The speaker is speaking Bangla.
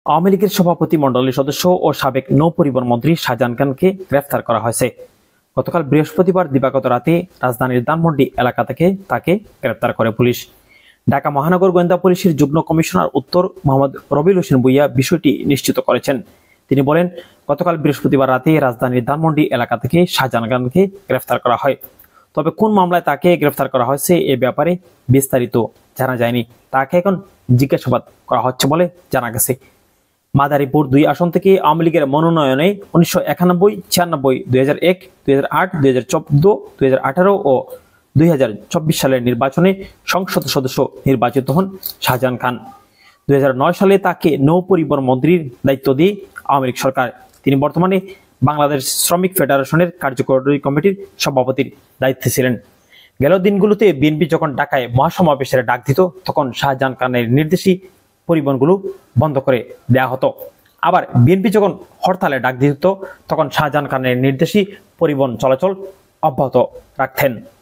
আওয়ামী লীগের সভাপতি মণ্ডলীর সদস্য ও সাবেক নৌ পরিবহন মন্ত্রী শাহজাহান খানকে গ্রেফতার করা হয়েছে। গতকাল বৃহস্পতিবার দিবাগত রাতে রাজধানীর ধানমন্ডি এলাকা থেকে তাকে গ্রেফতার করে পুলিশ। ঢাকা মহানগর গোয়েন্দা পুলিশের যুগ্ম কমিশনার উত্তর মোহাম্মদ রবিউল হোসেন ভূঁইয়া বিষয়টি নিশ্চিত করেছেন। তিনি বলেন, গতকাল বৃহস্পতিবার রাতে রাজধানীর ধানমন্ডি এলাকা থেকে শাহজাহান খানকে গ্রেফতার করা হয়। তবে কোন মামলায় তাকে গ্রেফতার করা হয়েছে এ ব্যাপারে বিস্তারিত জানা যায়নি। তাকে এখন জিজ্ঞাসাবাদ করা হচ্ছে বলে জানা গেছে। মাদারীপুর 2 আসন থেকে আওয়ামী লীগের মনোনয়নে 1991, 96, 2001, 2008, 2014, 2018 ও 2024 সালের নির্বাচনে সংসদ সদস্য নির্বাচিত হন শাহজাহান খান। 2009 সালে তাকে নৌ পরিবহন মন্ত্রীর দায়িত্ব দিয়ে আওয়ামী লীগ সরকার। তিনি বর্তমানে বাংলাদেশ শ্রমিক ফেডারেশনের কার্যকরী কমিটির সভাপতির দায়িত্বে ছিলেন। গেল দিনগুলোতে বিএনপি যখন ঢাকায় মহাসমাবেশের ডাক দিত, তখন শাহজাহান খানের নির্দেশে পরিবহনগুলো বন্ধ করে দেওয়া হতো। আবার বিএনপি যখন হরতালে ডাক দিত, তখন শাহজাহান খানের নির্দেশে পরিবহন চলাচল অব্যাহত রাখতেন।